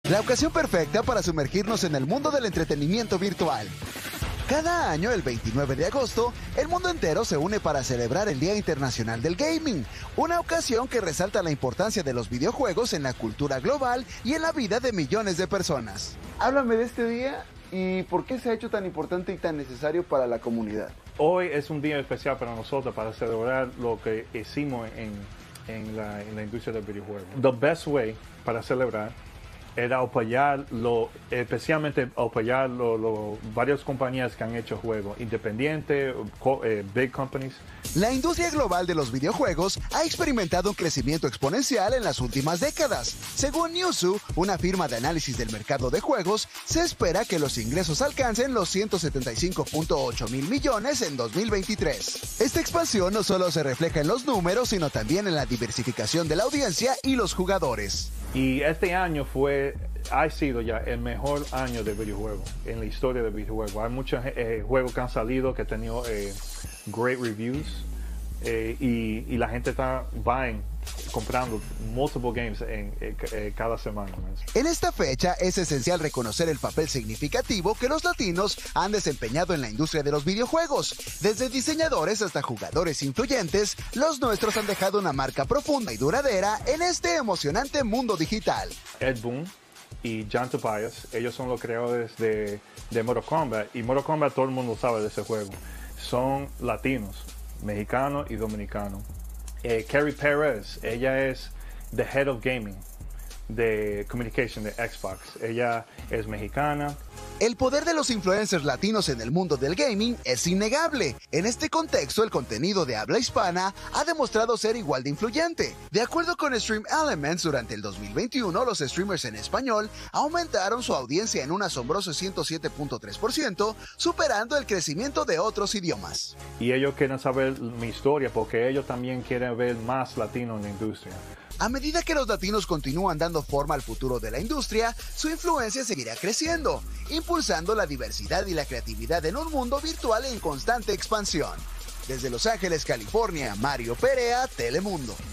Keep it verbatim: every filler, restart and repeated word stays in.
La ocasión perfecta para sumergirnos en el mundo del entretenimiento virtual. Cada año, el veintinueve de agosto, el mundo entero se une para celebrar el Día Internacional del Gaming, una ocasión que resalta la importancia de los videojuegos en la cultura global y en la vida de millones de personas. Háblame de este día y por qué se ha hecho tan importante y tan necesario para la comunidad. Hoy es un día especial para nosotros para celebrar lo que hicimos en, en, la, en la industria del videojuego. The best way para celebrar era apoyar, lo, especialmente apoyar lo, lo, varias compañías que han hecho juegos independientes, eh, big companies. La industria global de los videojuegos ha experimentado un crecimiento exponencial en las últimas décadas. Según Newzoo, una firma de análisis del mercado de juegos, se espera que los ingresos alcancen los ciento setenta y cinco punto ocho mil millones en dos mil veintitrés. Esta expansión no solo se refleja en los números, sino también en la diversificación de la audiencia y los jugadores. Y este año fue, ha sido ya el mejor año de videojuegos en la historia de videojuegos. Hay muchos eh, juegos que han salido que han tenido eh, great reviews eh, y, y la gente está buying, comprando multiple games en, en, en cada semana. En esta fecha es esencial reconocer el papel significativo que los latinos han desempeñado en la industria de los videojuegos. Desde diseñadores hasta jugadores influyentes, los nuestros han dejado una marca profunda y duradera en este emocionante mundo digital. Ed Boon y John Tobias, ellos son los creadores de, de Mortal Kombat, y Mortal Kombat todo el mundo sabe de ese juego. Son latinos, mexicanos y dominicanos. Eh, Carrie Perez, ella es the head of gaming de communication de Xbox. Ella es mexicana. El poder de los influencers latinos en el mundo del gaming es innegable. En este contexto, el contenido de habla hispana ha demostrado ser igual de influyente. De acuerdo con Stream Elements, durante el dos mil veintiuno, los streamers en español aumentaron su audiencia en un asombroso ciento siete punto tres por ciento, superando el crecimiento de otros idiomas. Y ellos quieren saber mi historia porque ellos también quieren ver más latinos en la industria. A medida que los latinos continúan dando forma al futuro de la industria, su influencia seguirá creciendo, impulsando la diversidad y la creatividad en un mundo virtual en constante expansión. Desde Los Ángeles, California, Mario Perea, Telemundo.